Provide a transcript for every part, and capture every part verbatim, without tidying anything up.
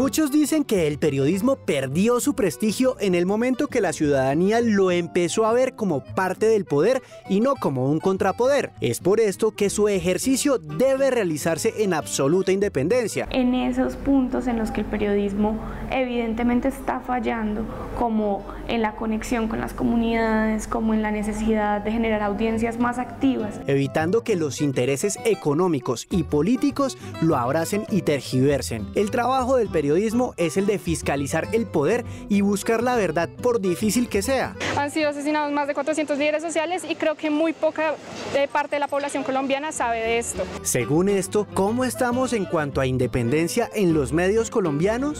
Muchos dicen que el periodismo perdió su prestigio en el momento que la ciudadanía lo empezó a ver como parte del poder y no como un contrapoder. Es por esto que su ejercicio debe realizarse en absoluta independencia. En esos puntos en los que el periodismo evidentemente está fallando, como en la conexión con las comunidades, como en la necesidad de generar audiencias más activas. Evitando que los intereses económicos y políticos lo abracen y tergiversen. El trabajo del periodismo es el de fiscalizar el poder y buscar la verdad por difícil que sea. Han sido asesinados más de cuatrocientos líderes sociales y creo que muy poca eh, parte de la población colombiana sabe de esto. Según esto, ¿cómo estamos en cuanto a independencia en los medios colombianos?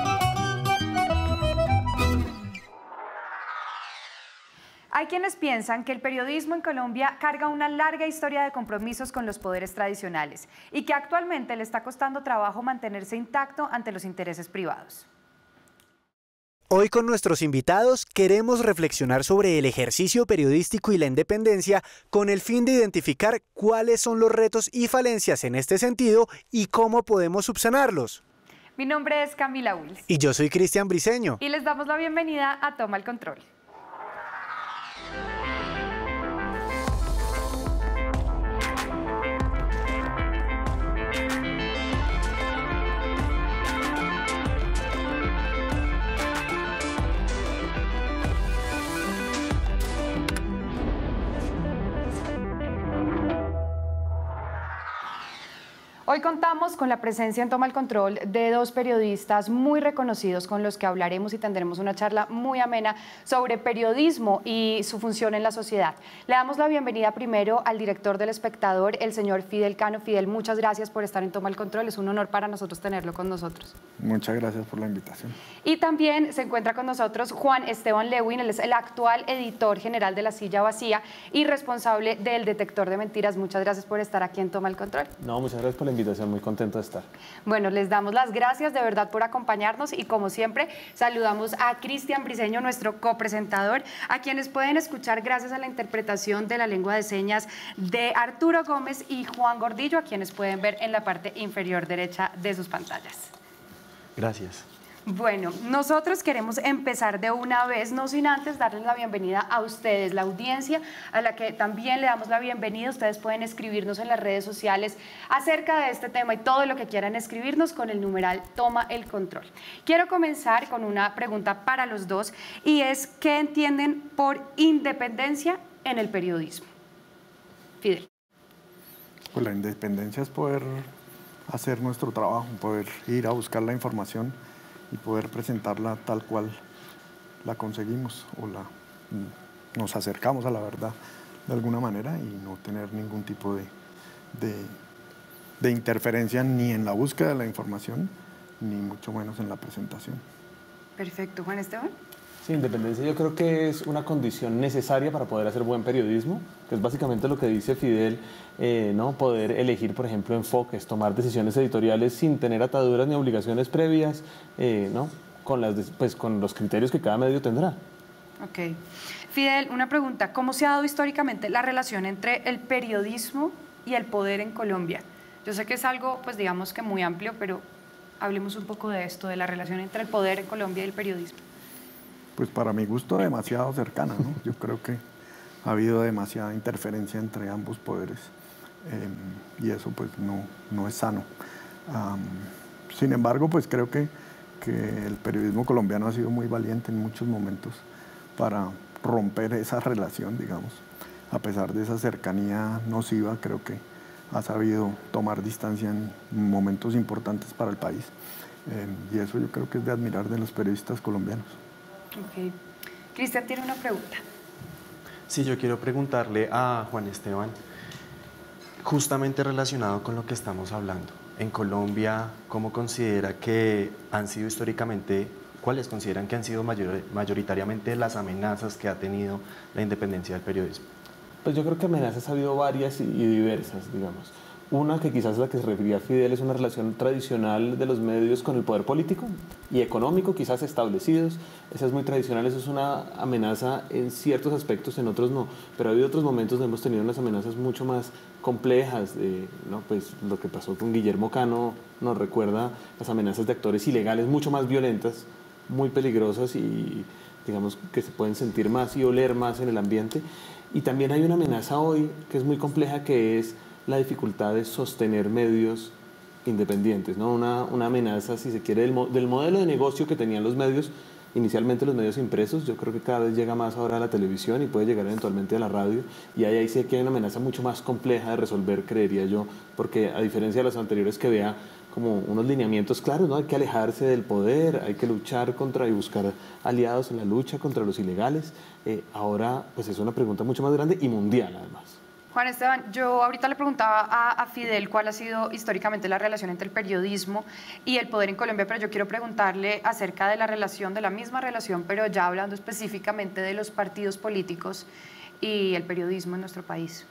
Hay quienes piensan que el periodismo en Colombia carga una larga historia de compromisos con los poderes tradicionales y que actualmente le está costando trabajo mantenerse intacto ante los intereses privados. Hoy con nuestros invitados queremos reflexionar sobre el ejercicio periodístico y la independencia con el fin de identificar cuáles son los retos y falencias en este sentido y cómo podemos subsanarlos. Mi nombre es Camila Wills. Y yo soy Cristian Briceño. Y les damos la bienvenida a Toma el Control. Hoy contamos con la presencia en Toma el Control de dos periodistas muy reconocidos con los que hablaremos y tendremos una charla muy amena sobre periodismo y su función en la sociedad. Le damos la bienvenida primero al director del Espectador, el señor Fidel Cano. Fidel, muchas gracias por estar en Toma el Control. Es un honor para nosotros tenerlo con nosotros. Muchas gracias por la invitación. Y también se encuentra con nosotros Juan Esteban Lewin. Él es el actual editor general de La Silla Vacía y responsable del Detector de Mentiras. Muchas gracias por estar aquí en Toma el Control. No, muchas gracias por la invitación, muy contento de estar. Bueno, les damos las gracias de verdad por acompañarnos y como siempre saludamos a Cristian Briceño, nuestro copresentador, a quienes pueden escuchar gracias a la interpretación de la lengua de señas de Arturo Gómez y Juan Gordillo, a quienes pueden ver en la parte inferior derecha de sus pantallas. Gracias. Bueno, nosotros queremos empezar de una vez, no sin antes darles la bienvenida a ustedes, la audiencia, a la que también le damos la bienvenida. Ustedes pueden escribirnos en las redes sociales acerca de este tema y todo lo que quieran escribirnos con el numeral Toma el Control. Quiero comenzar con una pregunta para los dos y es, ¿qué entienden por independencia en el periodismo? Fidel. Pues la independencia es poder hacer nuestro trabajo, poder ir a buscar la información y poder presentarla tal cual la conseguimos o la, nos acercamos a la verdad de alguna manera y no tener ningún tipo de, de, de interferencia ni en la búsqueda de la información, ni mucho menos en la presentación. Perfecto. Juan Esteban. Sí, independencia yo creo que es una condición necesaria para poder hacer buen periodismo, que es básicamente lo que dice Fidel, eh, ¿no? Poder elegir, por ejemplo, enfoques, tomar decisiones editoriales sin tener ataduras ni obligaciones previas, eh, ¿no? con, las, pues, con los criterios que cada medio tendrá. Ok. Fidel, una pregunta. ¿Cómo se ha dado históricamente la relación entre el periodismo y el poder en Colombia? Yo sé que es algo, pues digamos que muy amplio, pero hablemos un poco de esto, de la relación entre el poder en Colombia y el periodismo. Pues para mi gusto demasiado cercana, ¿no? Yo creo que ha habido demasiada interferencia entre ambos poderes eh, y eso pues no, no es sano. Um, sin embargo, pues creo que, que el periodismo colombiano ha sido muy valiente en muchos momentos para romper esa relación, digamos. A pesar de esa cercanía nociva, creo que ha sabido tomar distancia en momentos importantes para el país. Eh, y eso yo creo que es de admirar de los periodistas colombianos. Ok. Cristian tiene una pregunta. Sí, yo quiero preguntarle a Juan Esteban, justamente relacionado con lo que estamos hablando. En Colombia, ¿cómo considera que han sido históricamente, cuáles consideran que han sido mayor, mayoritariamente las amenazas que ha tenido la independencia del periodismo? Pues yo creo que amenazas ha habido varias y diversas, digamos. Una, que quizás la que se refería Fidel, es una relación tradicional de los medios con el poder político y económico, quizás establecidos. Esa es muy tradicional, eso es una amenaza en ciertos aspectos, en otros no. Pero ha habido otros momentos donde hemos tenido unas amenazas mucho más complejas. Eh, ¿no? Pues lo que pasó con Guillermo Cano nos recuerda las amenazas de actores ilegales mucho más violentas, muy peligrosas y digamos que se pueden sentir más y oler más en el ambiente. Y también hay una amenaza hoy que es muy compleja, que es la dificultad de sostener medios independientes, ¿no? Una, una amenaza, si se quiere, del, mo del modelo de negocio que tenían los medios, inicialmente los medios impresos. Yo creo que cada vez llega más ahora a la televisión y puede llegar eventualmente a la radio, y ahí, ahí sí que hay una amenaza mucho más compleja de resolver, creería yo, porque a diferencia de las anteriores que vea como unos lineamientos claros, ¿no? Hay que alejarse del poder, hay que luchar contra y buscar aliados en la lucha contra los ilegales. Eh, ahora pues es una pregunta mucho más grande y mundial además. Juan Esteban, yo ahorita le preguntaba a, a Fidel cuál ha sido históricamente la relación entre el periodismo y el poder en Colombia, pero yo quiero preguntarle acerca de la relación, de la misma relación, pero ya hablando específicamente de los partidos políticos y el periodismo en nuestro país.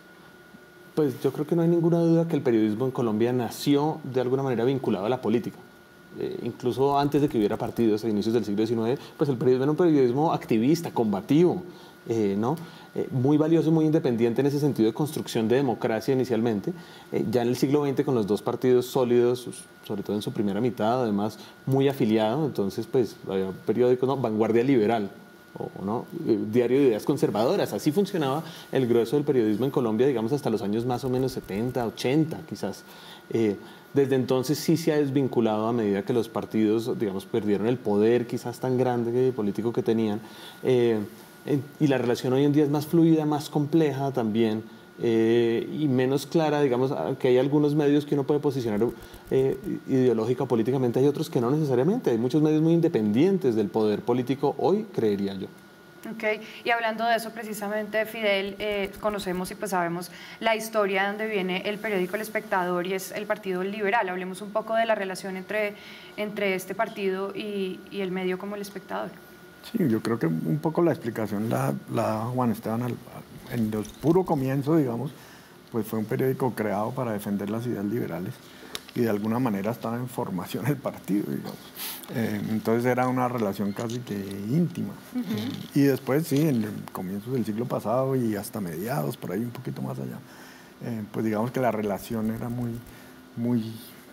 Pues yo creo que no hay ninguna duda que el periodismo en Colombia nació de alguna manera vinculado a la política. Eh, incluso antes de que hubiera partidos a inicios del siglo diecinueve, pues el periodismo era un periodismo activista, combativo, eh, ¿no? Eh, muy valioso, muy independiente en ese sentido de construcción de democracia inicialmente. Eh, ya en el siglo veinte, con los dos partidos sólidos, sobre todo en su primera mitad, además muy afiliado, entonces pues había periódicos, ¿no? Vanguardia Liberal, o ¿no? Diario de Ideas Conservadoras. Así funcionaba el grueso del periodismo en Colombia, digamos, hasta los años más o menos setenta, ochenta quizás. Eh, desde entonces sí se ha desvinculado a medida que los partidos, digamos, perdieron el poder quizás tan grande político que tenían. Eh, eh, y la relación hoy en día es más fluida, más compleja también, eh, y menos clara, digamos, que hay algunos medios que uno puede posicionar eh, ideológica o políticamente, hay otros que no necesariamente. Hay muchos medios muy independientes del poder político hoy, creería yo. Ok, y hablando de eso precisamente, Fidel, eh, conocemos y pues sabemos la historia de donde viene el periódico El Espectador y es el Partido Liberal. Hablemos un poco de la relación entre, entre este partido y, y el medio como El Espectador. Sí, yo creo que un poco la explicación la, la da Juan Esteban al, en el puro comienzo, digamos, pues fue un periódico creado para defender las ideas liberales y de alguna manera estaba en formación el partido, digamos. Eh, entonces era una relación casi que íntima. Uh-huh. eh, y después, sí, en el comienzos del siglo pasado y hasta mediados, por ahí un poquito más allá, eh, pues digamos que la relación era muy, muy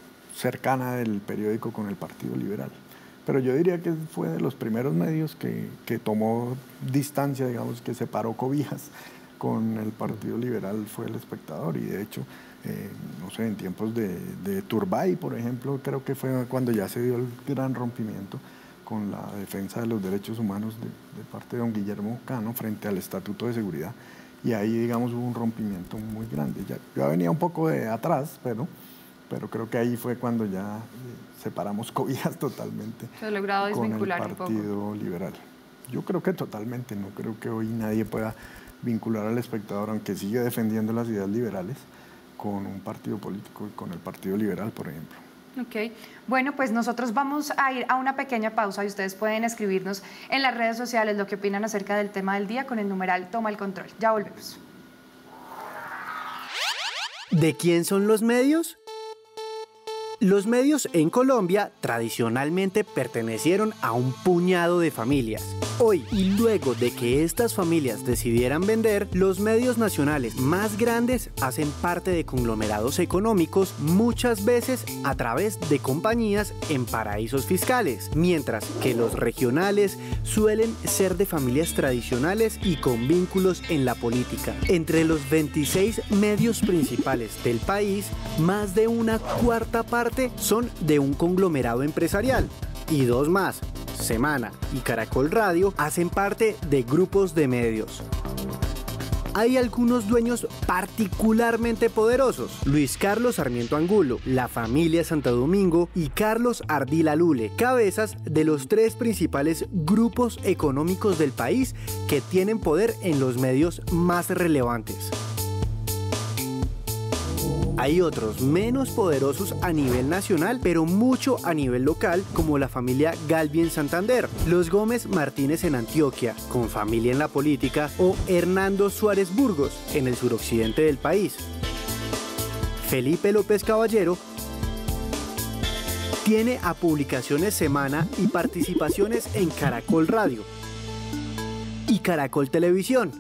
cercana del periódico con el Partido Liberal. Pero yo diría que fue de los primeros medios que, que tomó distancia, digamos, que separó cobijas con el Partido Liberal, fue El Espectador. Y de hecho, eh, no sé, en tiempos de, de Turbay, por ejemplo, creo que fue cuando ya se dio el gran rompimiento con la defensa de los derechos humanos de, de parte de don Guillermo Cano frente al Estatuto de Seguridad. Y ahí, digamos, hubo un rompimiento muy grande. Ya, ya venía un poco de atrás, pero... pero creo que ahí fue cuando ya eh, separamos cobijas totalmente Se ha logrado con el un Partido Liberal. Yo creo que totalmente, no creo que hoy nadie pueda vincular al Espectador, aunque sigue defendiendo las ideas liberales, con un partido político y con el Partido Liberal, por ejemplo. Ok, bueno, pues nosotros vamos a ir a una pequeña pausa y ustedes pueden escribirnos en las redes sociales lo que opinan acerca del tema del día con el numeral Toma el Control. Ya volvemos. ¿De quién son los medios? Los medios en Colombia tradicionalmente pertenecieron a un puñado de familias. Hoy, y luego de que estas familias decidieran vender, los medios nacionales más grandes hacen parte de conglomerados económicos, muchas veces a través de compañías en paraísos fiscales, mientras que los regionales suelen ser de familias tradicionales y con vínculos en la política. Entre los veintiséis medios principales del país, más de una cuarta parte son de un conglomerado empresarial y dos más, Semana y Caracol Radio, hacen parte de grupos de medios. Hay algunos dueños particularmente poderosos: Luis Carlos Sarmiento Angulo, la familia Santo Domingo y Carlos Ardila Lule, cabezas de los tres principales grupos económicos del país que tienen poder en los medios más relevantes. Hay otros menos poderosos a nivel nacional, pero mucho a nivel local, como la familia Galvi en Santander, los Gómez Martínez en Antioquia, con familia en la política, o Hernando Suárez Burgos en el suroccidente del país. Felipe López Caballero, tiene a Publicaciones Semana y participaciones en Caracol Radio y Caracol Televisión.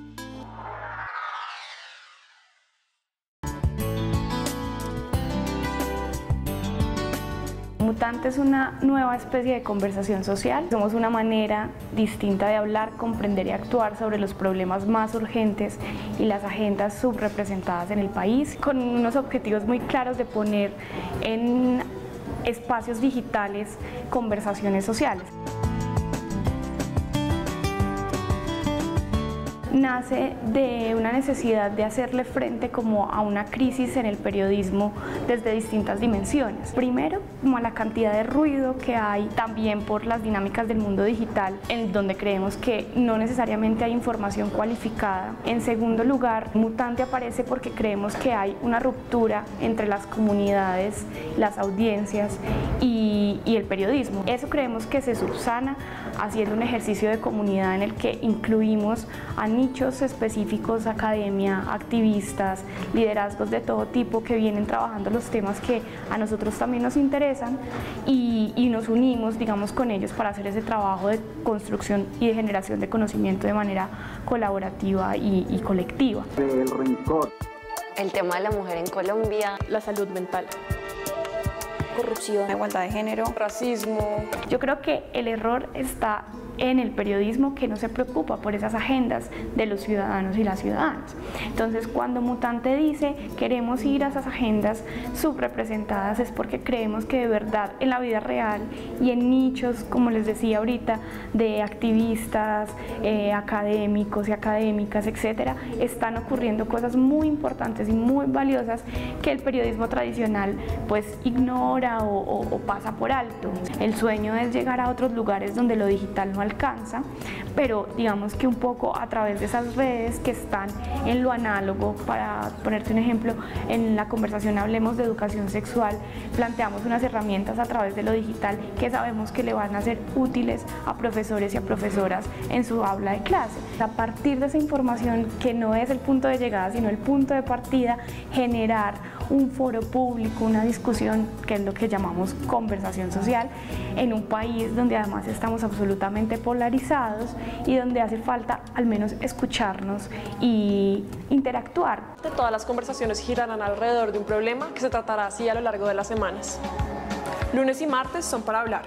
Mutante es una nueva especie de conversación social. Somos una manera distinta de hablar, comprender y actuar sobre los problemas más urgentes y las agendas subrepresentadas en el país, con unos objetivos muy claros de poner en espacios digitales conversaciones sociales. Nace de una necesidad de hacerle frente como a una crisis en el periodismo desde distintas dimensiones. Primero, como a la cantidad de ruido que hay, también por las dinámicas del mundo digital, en donde creemos que no necesariamente hay información cualificada. En segundo lugar, Mutante aparece porque creemos que hay una ruptura entre las comunidades, las audiencias y, y el periodismo. Eso creemos que se subsana haciendo un ejercicio de comunidad en el que incluimos a nichos específicos, academia, activistas, liderazgos de todo tipo que vienen trabajando los temas que a nosotros también nos interesan y, y nos unimos, digamos, con ellos para hacer ese trabajo de construcción y de generación de conocimiento de manera colaborativa y, y colectiva. El tema de la mujer en Colombia, la salud mental, corrupción, igualdad de género, racismo. Yo creo que el error está en el periodismo, que no se preocupa por esas agendas de los ciudadanos y las ciudadanas. Entonces, cuando Mutante dice queremos ir a esas agendas subrepresentadas, es porque creemos que de verdad en la vida real y en nichos, como les decía ahorita, de activistas, eh, académicos y académicas, etcétera, están ocurriendo cosas muy importantes y muy valiosas que el periodismo tradicional pues ignora o, o, o pasa por alto. El sueño es llegar a otros lugares donde lo digital no alcanza, pero digamos que un poco a través de esas redes que están en lo análogo. Para ponerte un ejemplo, en la conversación Hablemos de Educación Sexual planteamos unas herramientas a través de lo digital que sabemos que le van a ser útiles a profesores y a profesoras en su aula de clase. A partir de esa información, que no es el punto de llegada sino el punto de partida, generar un foro público, una discusión, que es lo que llamamos conversación social, en un país donde además estamos absolutamente polarizados y donde hace falta al menos escucharnos y interactuar. Todas las conversaciones girarán alrededor de un problema que se tratará así a lo largo de las semanas. Lunes y martes son para hablar.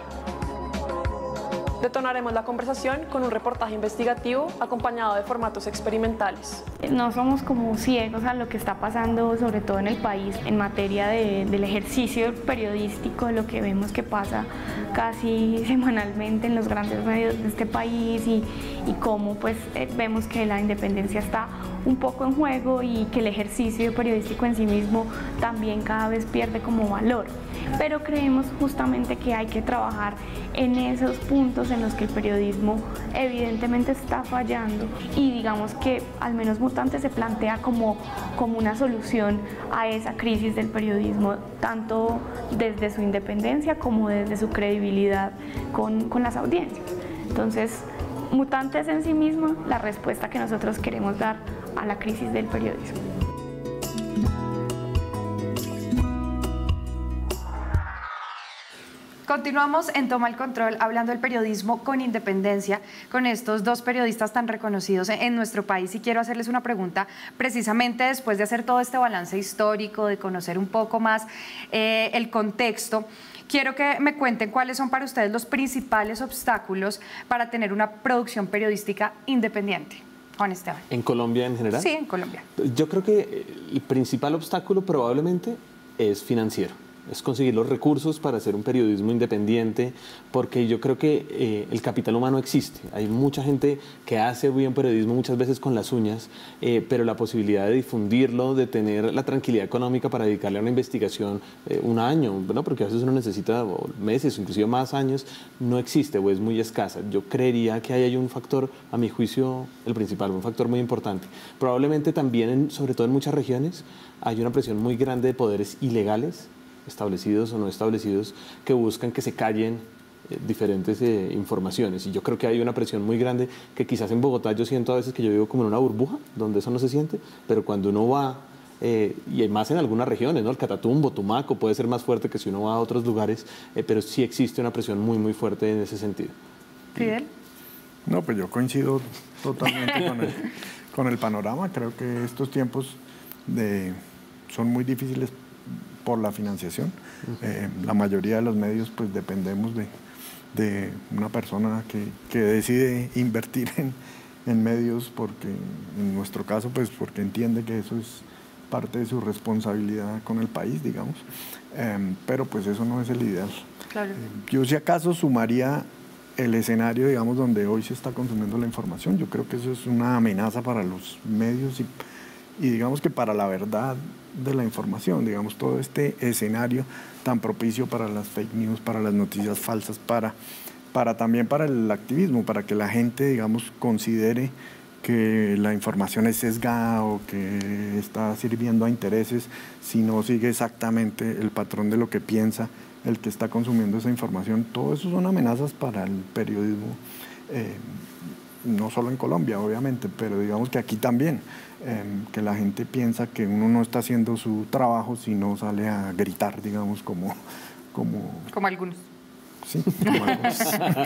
Detonaremos la conversación con un reportaje investigativo acompañado de formatos experimentales. No somos como ciegos a lo que está pasando, sobre todo en el país, en materia de, del ejercicio periodístico, lo que vemos que pasa casi semanalmente en los grandes medios de este país y, y cómo pues, eh, vemos que la independencia está un poco en juego y que el ejercicio periodístico en sí mismo también cada vez pierde como valor. Pero creemos justamente que hay que trabajar en esos puntos en los que el periodismo evidentemente está fallando y digamos que al menos Mutante se plantea como, como una solución a esa crisis del periodismo, tanto desde su independencia como desde su credibilidad con, con las audiencias. Entonces, Mutante es en sí misma la respuesta que nosotros queremos dar a la crisis del periodismo. Continuamos en Toma el Control hablando del periodismo con independencia con estos dos periodistas tan reconocidos en nuestro país y quiero hacerles una pregunta precisamente después de hacer todo este balance histórico, de conocer un poco más eh, el contexto. Quiero que me cuenten cuáles son para ustedes los principales obstáculos para tener una producción periodística independiente. Juan Esteban. ¿En Colombia en general? Sí, en Colombia. Yo creo que el principal obstáculo probablemente es financiero. Es conseguir los recursos para hacer un periodismo independiente, porque yo creo que eh, el capital humano existe. Hay mucha gente que hace buen periodismo muchas veces con las uñas, eh, pero la posibilidad de difundirlo, de tener la tranquilidad económica para dedicarle a una investigación eh, un año, ¿no? Porque a veces uno necesita meses, inclusive más años, no existe o es muy escasa. Yo creería que ahí hay un factor, a mi juicio, el principal, un factor muy importante. Probablemente también, en, sobre todo en muchas regiones, hay una presión muy grande de poderes ilegales, establecidos o no establecidos, que buscan que se callen eh, diferentes eh, informaciones. Y yo creo que hay una presión muy grande que quizás en Bogotá yo siento a veces que yo vivo como en una burbuja, donde eso no se siente, pero cuando uno va eh, y más en algunas regiones, ¿no? El Catatumbo, Tumaco, puede ser más fuerte que si uno va a otros lugares, eh, pero sí existe una presión muy, muy fuerte en ese sentido. ¿Fidel? No, pues yo coincido totalmente con, el, con el panorama. Creo que estos tiempos de, son muy difíciles por la financiación. Uh-huh. eh, la mayoría de los medios pues dependemos de, de una persona que, que decide invertir en, en medios porque, en nuestro caso, pues porque entiende que eso es parte de su responsabilidad con el país, digamos. Eh, pero pues eso no es el ideal. Claro. Eh, yo si acaso sumaría el escenario, digamos, donde hoy se está consumiendo la información. Yo creo que eso es una amenaza para los medios y, y digamos que para la verdad de la información, digamos, todo este escenario tan propicio para las fake news, para las noticias falsas, para, para también para el activismo, para que la gente, digamos, considere que la información es sesgada o que está sirviendo a intereses si no sigue exactamente el patrón de lo que piensa el que está consumiendo esa información. Todo eso son amenazas para el periodismo, eh, no solo en Colombia, obviamente, pero digamos que aquí también, eh, que la gente piensa que uno no está haciendo su trabajo si no sale a gritar, digamos, como... Como, como algunos. Sí, como algunos.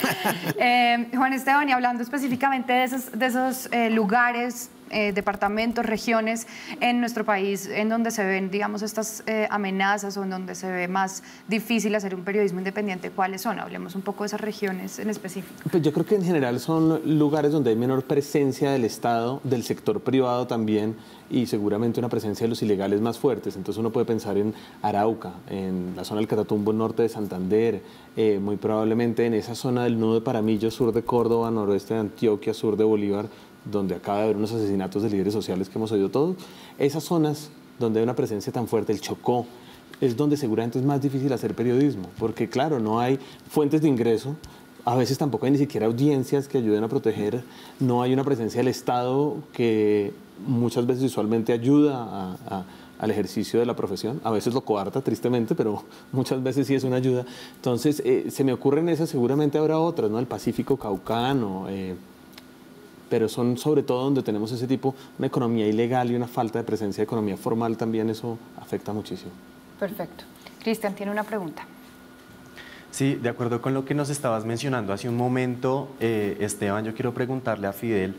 eh, Juan Esteban, y hablando específicamente de esos, de esos eh, lugares, Eh, departamentos, regiones en nuestro país en donde se ven, digamos, estas eh, amenazas o en donde se ve más difícil hacer un periodismo independiente, ¿cuáles son? Hablemos un poco de esas regiones en específico. Pues yo creo que en general son lugares donde hay menor presencia del Estado, del sector privado también, y seguramente una presencia de los ilegales más fuertes. Entonces uno puede pensar en Arauca, en la zona del Catatumbo, norte de Santander, eh, muy probablemente en esa zona del nudo de Paramillo, sur de Córdoba, noroeste de Antioquia, sur de Bolívar, donde acaba de haber unos asesinatos de líderes sociales que hemos oído todos. Esas zonas donde hay una presencia tan fuerte, el Chocó, es donde seguramente es más difícil hacer periodismo, porque claro, no hay fuentes de ingreso, a veces tampoco hay ni siquiera audiencias que ayuden a proteger, no hay una presencia del Estado que muchas veces usualmente ayuda a, a, al ejercicio de la profesión, a veces lo coarta tristemente, pero muchas veces sí es una ayuda. Entonces, eh, se me ocurren esas, seguramente habrá otras, ¿no? El Pacífico Caucano, eh, pero son sobre todo donde tenemos ese tipo, una economía ilegal y una falta de presencia de economía formal también, eso afecta muchísimo. Perfecto. Cristian, tiene una pregunta. Sí, de acuerdo con lo que nos estabas mencionando hace un momento, eh, Esteban, yo quiero preguntarle a Fidel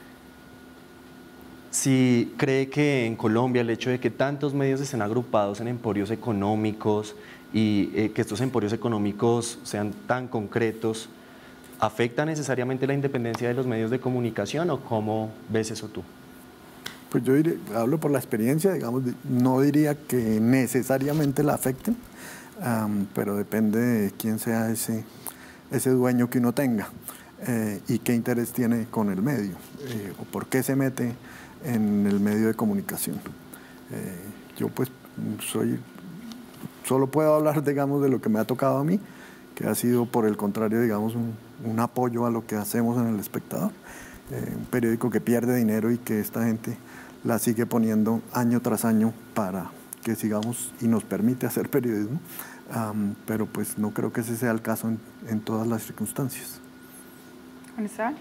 si cree que en Colombia el hecho de que tantos medios estén agrupados en emporios económicos y eh, que estos emporios económicos sean tan concretos, ¿afecta necesariamente la independencia de los medios de comunicación o cómo ves eso tú? Pues yo diré, hablo por la experiencia, digamos, no diría que necesariamente la afecten, um, pero depende de quién sea ese, ese dueño que uno tenga eh, y qué interés tiene con el medio eh, o por qué se mete en el medio de comunicación. Eh, yo pues soy, solo puedo hablar, digamos, de lo que me ha tocado a mí, que ha sido por el contrario, digamos, un, un apoyo a lo que hacemos en El Espectador, eh, un periódico que pierde dinero y que esta gente la sigue poniendo año tras año para que sigamos y nos permite hacer periodismo, um, pero pues no creo que ese sea el caso en, en todas las circunstancias. ¿Gonzalo?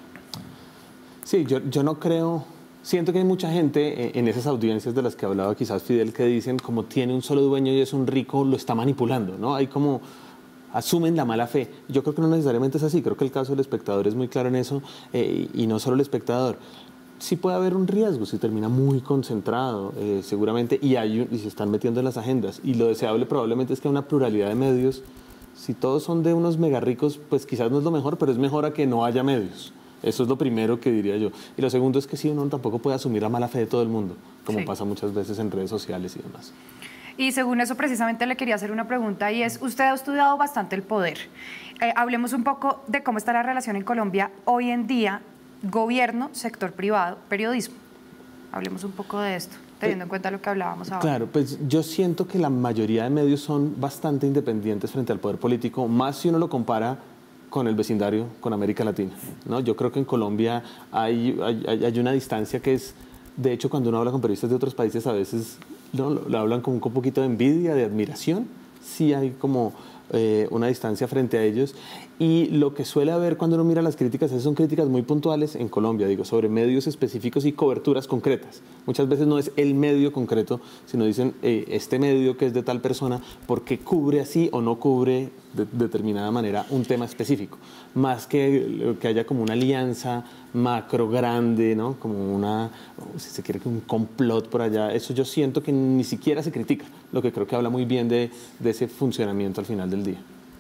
Sí, yo, yo no creo... Siento que hay mucha gente en esas audiencias de las que hablaba quizás Fidel que dicen como tiene un solo dueño y es un rico, lo está manipulando, ¿no? Hay como... asumen la mala fe. Yo creo que no necesariamente es así, creo que el caso del Espectador es muy claro en eso, eh, y no solo El Espectador. Sí puede haber un riesgo si termina muy concentrado, eh, seguramente, y, hay, y se están metiendo en las agendas. Y lo deseable probablemente es que una pluralidad de medios, si todos son de unos mega ricos, pues quizás no es lo mejor, pero es mejor a que no haya medios. Eso es lo primero que diría yo. Y lo segundo es que sí, uno tampoco puede asumir la mala fe de todo el mundo, como sí. pasa muchas veces en redes sociales y demás. Y según eso, precisamente le quería hacer una pregunta y es, usted ha estudiado bastante el poder. Eh, hablemos un poco de cómo está la relación en Colombia hoy en día, gobierno, sector privado, periodismo. Hablemos un poco de esto, teniendo en cuenta lo que hablábamos ahora. Claro, pues yo siento que la mayoría de medios son bastante independientes frente al poder político, más si uno lo compara con el vecindario, con América Latina, ¿no? Yo creo que en Colombia hay, hay, hay una distancia que es, de hecho, cuando uno habla con periodistas de otros países, a veces no, lo, lo hablan con un poquito de envidia, de admiración. Sí hay como eh, una distancia frente a ellos. Y lo que suele haber cuando uno mira las críticas, esas son críticas muy puntuales en Colombia, digo, sobre medios específicos y coberturas concretas. Muchas veces no es el medio concreto, sino dicen eh, este medio que es de tal persona, ¿por qué cubre así o no cubre de determinada manera un tema específico? Más que que haya como una alianza macro grande, ¿no? Como una, si se quiere, un complot por allá. Eso yo siento que ni siquiera se critica, lo que creo que habla muy bien de, de ese funcionamiento al final del día.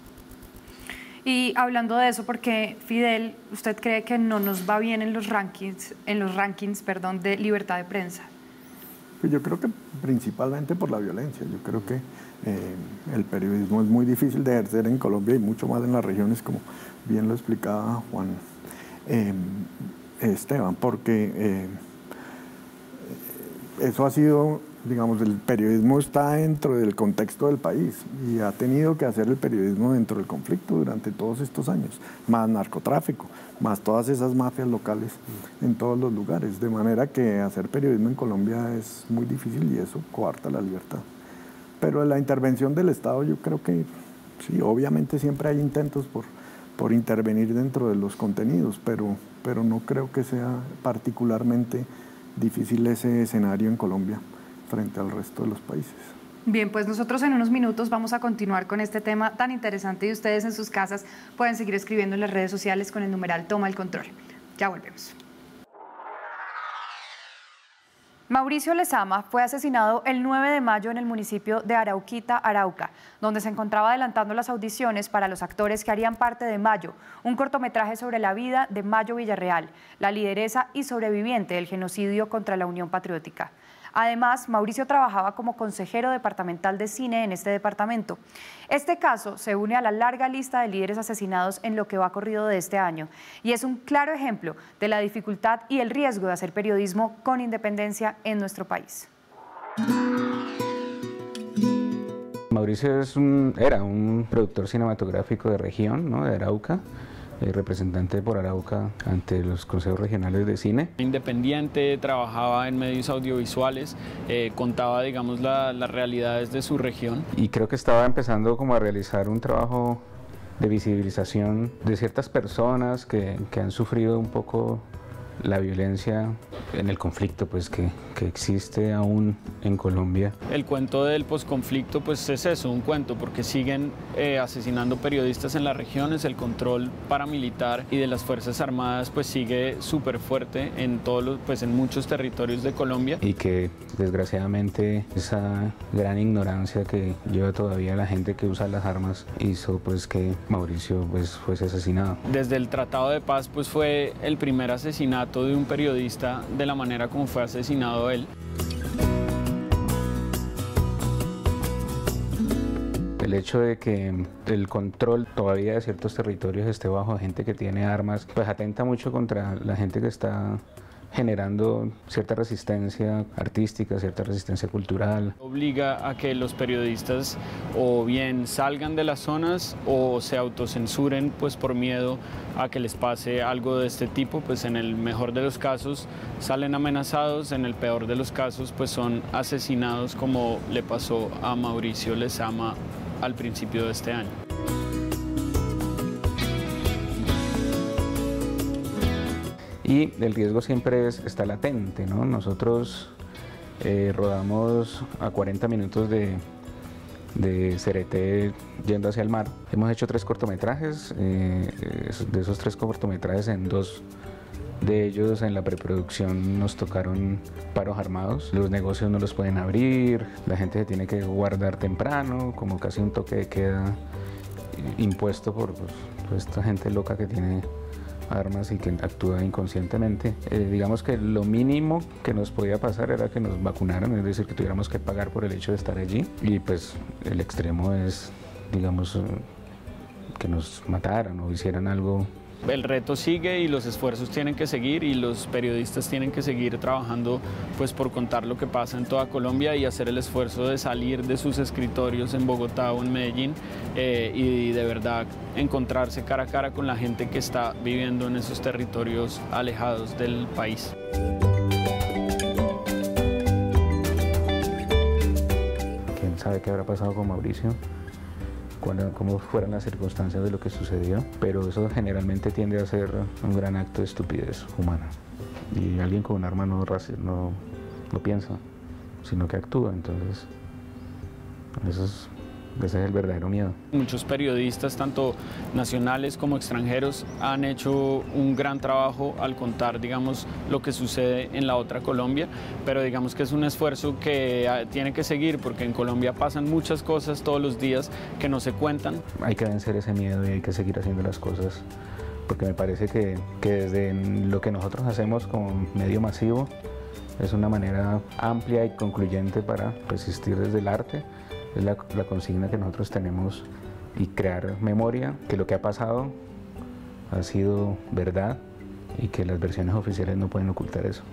Y hablando de eso, porque Fidel, ¿usted cree que no nos va bien en los rankings, en los rankings, perdón, de libertad de prensa? Pues yo creo que principalmente por la violencia. Yo creo que eh, el periodismo es muy difícil de ejercer en Colombia y mucho más en las regiones, como bien lo explicaba Juan eh, Esteban, porque eh, eso ha sido, digamos, el periodismo está dentro del contexto del país y ha tenido que hacer el periodismo dentro del conflicto durante todos estos años, más narcotráfico, más todas esas mafias locales en todos los lugares, de manera que hacer periodismo en Colombia es muy difícil y eso coarta la libertad. Pero la intervención del Estado, yo creo que sí, obviamente siempre hay intentos por, por intervenir dentro de los contenidos, pero, pero no creo que sea particularmente difícil ese escenario en Colombia frente al resto de los países. Bien, pues nosotros en unos minutos vamos a continuar con este tema tan interesante y ustedes en sus casas pueden seguir escribiendo en las redes sociales con el numeral Toma el Control. Ya volvemos. Mauricio Lezama fue asesinado el nueve de mayo en el municipio de Arauquita, Arauca, donde se encontraba adelantando las audiciones para los actores que harían parte de Mayo, un cortometraje sobre la vida de Mayo Villarreal, la lideresa y sobreviviente del genocidio contra la Unión Patriótica. Además, Mauricio trabajaba como consejero departamental de cine en este departamento. Este caso se une a la larga lista de líderes asesinados en lo que va corrido de este año y es un claro ejemplo de la dificultad y el riesgo de hacer periodismo con independencia en nuestro país. Mauricio es un, era un productor cinematográfico de región, ¿no? De Arauca. Eh, representante por Arauca ante los consejos regionales de cine. Independiente, trabajaba en medios audiovisuales, eh, contaba, digamos, la, las realidades de su región. Y creo que estaba empezando como a realizar un trabajo de visibilización de ciertas personas que, que han sufrido un poco la violencia en el conflicto pues, que, que existe aún en Colombia. El cuento del posconflicto pues, es eso, un cuento, porque siguen eh, asesinando periodistas en las regiones, el control paramilitar y de las Fuerzas Armadas pues, sigue súper fuerte en, todos los, pues, en muchos territorios de Colombia. Y que desgraciadamente esa gran ignorancia que lleva todavía la gente que usa las armas hizo pues, que Mauricio pues, fuese asesinado. Desde el Tratado de Paz pues, fue el primer asesinato de un periodista de la manera como fue asesinado él. El hecho de que el control todavía de ciertos territorios esté bajo gente que tiene armas, pues atenta mucho contra la gente que está generando cierta resistencia artística, cierta resistencia cultural. Obliga a que los periodistas o bien salgan de las zonas o se autocensuren pues por miedo a que les pase algo de este tipo, pues en el mejor de los casos salen amenazados, en el peor de los casos pues son asesinados como le pasó a Mauricio Lezama al principio de este año. Y el riesgo siempre es, está latente, ¿no? Nosotros eh, rodamos a cuarenta minutos de, de Cereté yendo hacia el mar. Hemos hecho tres cortometrajes, eh, de esos tres cortometrajes en dos de ellos en la preproducción nos tocaron paros armados. Los negocios no los pueden abrir, la gente se tiene que guardar temprano, como casi un toque de queda impuesto por, pues, por esta gente loca que tiene armas y que actúa inconscientemente. Eh, digamos que lo mínimo que nos podía pasar era que nos vacunaran, es decir, que tuviéramos que pagar por el hecho de estar allí, y pues el extremo es, digamos, que nos mataran o hicieran algo. El reto sigue y los esfuerzos tienen que seguir y los periodistas tienen que seguir trabajando pues, por contar lo que pasa en toda Colombia y hacer el esfuerzo de salir de sus escritorios en Bogotá o en Medellín eh, y de verdad encontrarse cara a cara con la gente que está viviendo en esos territorios alejados del país. ¿Quién sabe qué habrá pasado con Mauricio? cuando, cómo fueran las circunstancias de lo que sucedió, pero eso generalmente tiende a ser un gran acto de estupidez humana. Y alguien con un arma no, no, no piensa, sino que actúa, entonces eso es, ese es el verdadero miedo. Muchos periodistas, tanto nacionales como extranjeros, han hecho un gran trabajo al contar, digamos, lo que sucede en la otra Colombia, pero digamos que es un esfuerzo que tiene que seguir, porque en Colombia pasan muchas cosas todos los días que no se cuentan. Hay que vencer ese miedo y hay que seguir haciendo las cosas, porque me parece que, que desde lo que nosotros hacemos como medio masivo es una manera amplia y concluyente para resistir desde el arte. Es la, la consigna que nosotros tenemos, y crear memoria, que lo que ha pasado ha sido verdad y que las versiones oficiales no pueden ocultar eso.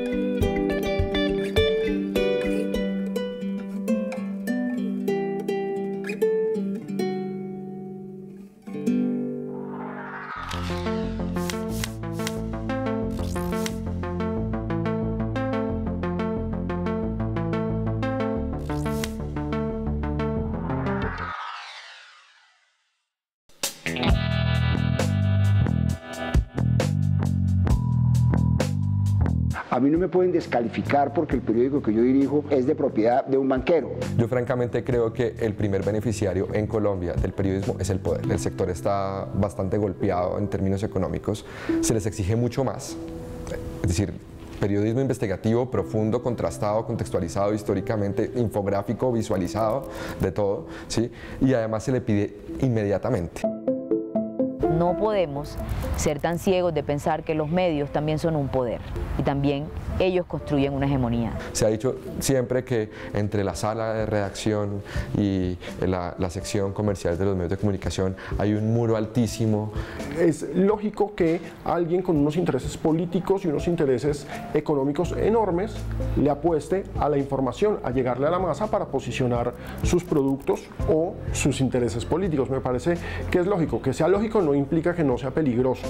A mí no me pueden descalificar porque el periódico que yo dirijo es de propiedad de un banquero. Yo francamente creo que el primer beneficiario en Colombia del periodismo es el poder. El sector está bastante golpeado en términos económicos, se les exige mucho más. Es decir, periodismo investigativo, profundo, contrastado, contextualizado históricamente, infográfico, visualizado, de todo, ¿sí? Y además se le pide inmediatamente. No podemos ser tan ciegos de pensar que los medios también son un poder y también ellos construyen una hegemonía. Se ha dicho siempre que entre la sala de redacción y la, la sección comercial de los medios de comunicación hay un muro altísimo. Es lógico que alguien con unos intereses políticos y unos intereses económicos enormes le apueste a la información, a llegarle a la masa para posicionar sus productos o sus intereses políticos. Me parece que es lógico. Que sea lógico no implica que no sea peligroso.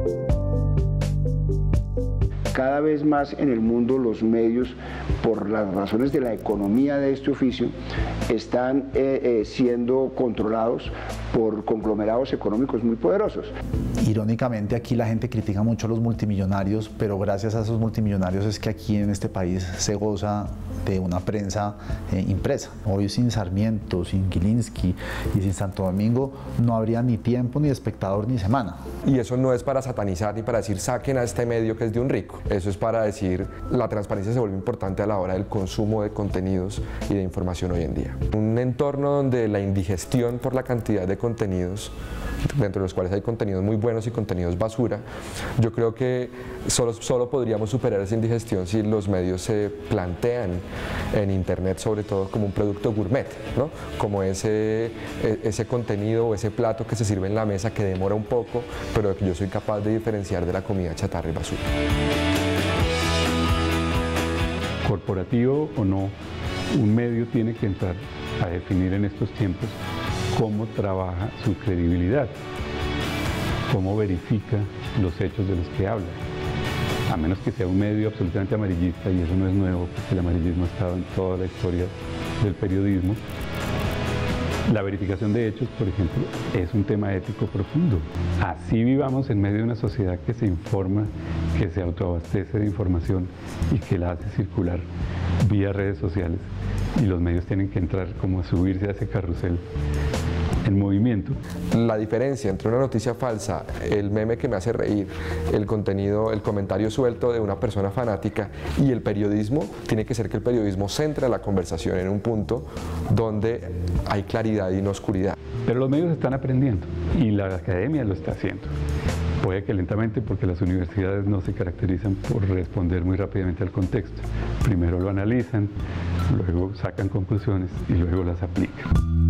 Cada vez más en el mundo los medios, por las razones de la economía de este oficio, están eh, eh, siendo controlados por conglomerados económicos muy poderosos. Irónicamente aquí la gente critica mucho a los multimillonarios, pero gracias a esos multimillonarios es que aquí en este país se goza de una prensa eh, impresa. Hoy sin Sarmiento, sin Gilinski y sin Santo Domingo no habría ni Tiempo, ni Espectador, ni Semana. Y eso no es para satanizar ni para decir saquen a este medio que es de un rico. Eso es para decir la transparencia se vuelve importante a la hora del consumo de contenidos y de información hoy en día. Un entorno donde la indigestión por la cantidad de contenidos, dentro de los cuales hay contenidos muy buenos y contenidos basura, yo creo que solo, solo podríamos superar esa indigestión si los medios se plantean en internet sobre todo como un producto gourmet, ¿no? Como ese, ese contenido o ese plato que se sirve en la mesa que demora un poco, pero que yo soy capaz de diferenciar de la comida chatarra y basura. Corporativo o no, un medio tiene que entrar a definir en estos tiempos cómo trabaja su credibilidad, cómo verifica los hechos de los que habla. A menos que sea un medio absolutamente amarillista, y eso no es nuevo, porque el amarillismo ha estado en toda la historia del periodismo. La verificación de hechos, por ejemplo, es un tema ético profundo. Así vivamos en medio de una sociedad que se informa, que se autoabastece de información y que la hace circular vía redes sociales, y los medios tienen que entrar como a subirse a ese carrusel en movimiento. La diferencia entre una noticia falsa, el meme que me hace reír, el contenido, el comentario suelto de una persona fanática y el periodismo, tiene que ser que el periodismo centre la conversación en un punto donde hay claridad y no oscuridad. Pero los medios están aprendiendo y la academia lo está haciendo. Puede que lentamente, porque las universidades no se caracterizan por responder muy rápidamente al contexto. Primero lo analizan, luego sacan conclusiones y luego las aplican.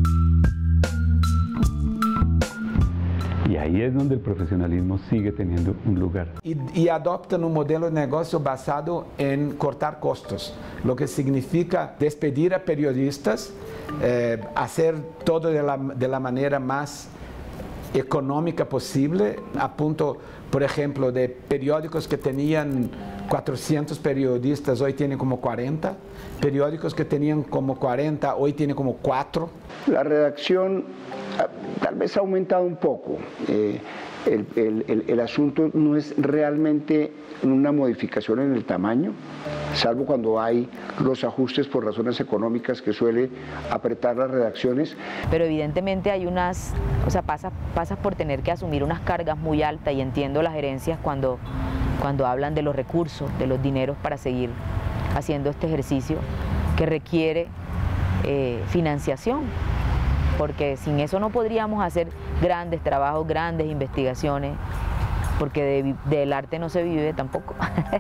Y ahí es donde el profesionalismo sigue teniendo un lugar. Y, y adoptan un modelo de negocio basado en cortar costos, lo que significa despedir a periodistas, eh, hacer todo de la, de la manera más económica posible, a punto, por ejemplo, de periódicos que tenían cuatrocientos periodistas, hoy tienen como cuarenta, periódicos que tenían como cuarenta, hoy tienen como cuatro. La redacción tal vez ha aumentado un poco. Eh, el, el, el, el asunto no es realmente una modificación en el tamaño, salvo cuando hay los ajustes por razones económicas que suele apretar las redacciones. Pero evidentemente hay unas, o sea, pasas, pasas por tener que asumir unas cargas muy altas, y entiendo las gerencias cuando, cuando hablan de los recursos, de los dineros para seguir haciendo este ejercicio que requiere eh, financiación, porque sin eso no podríamos hacer grandes trabajos, grandes investigaciones, porque de, del arte no se vive tampoco.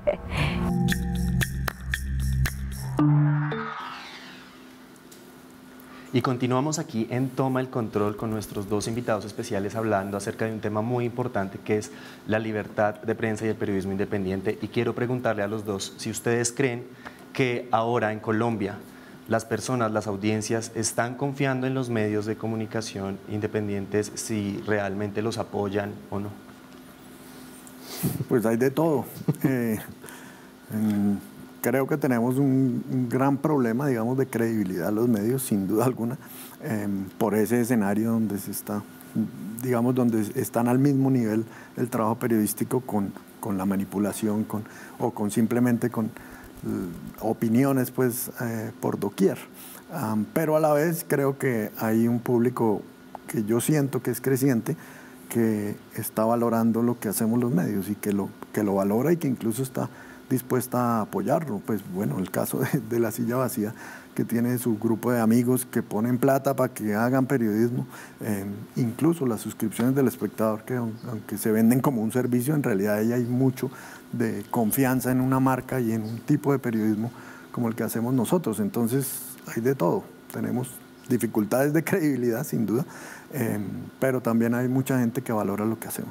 Y continuamos aquí en Toma el Control con nuestros dos invitados especiales hablando acerca de un tema muy importante que es la libertad de prensa y el periodismo independiente. Y quiero preguntarle a los dos si ustedes creen que ahora en Colombia las personas, las audiencias, están confiando en los medios de comunicación independientes, si realmente los apoyan o no. Pues hay de todo. eh, en, creo que tenemos un, un gran problema, digamos, de credibilidad en los medios, sin duda alguna, eh, por ese escenario donde se está, digamos, donde están al mismo nivel el trabajo periodístico con, con la manipulación, con, o con simplemente con opiniones pues eh, por doquier, um, pero a la vez creo que hay un público que yo siento que es creciente, que está valorando lo que hacemos los medios y que lo, que lo valora y que incluso está dispuesta a apoyarlo. Pues bueno, el caso de, de La Silla Vacía, que tiene su grupo de amigos que ponen plata para que hagan periodismo, eh, incluso las suscripciones del Espectador, que aunque se venden como un servicio, en realidad ahí hay mucho de confianza en una marca y en un tipo de periodismo como el que hacemos nosotros. Entonces hay de todo, tenemos dificultades de credibilidad sin duda, eh, pero también hay mucha gente que valora lo que hacemos.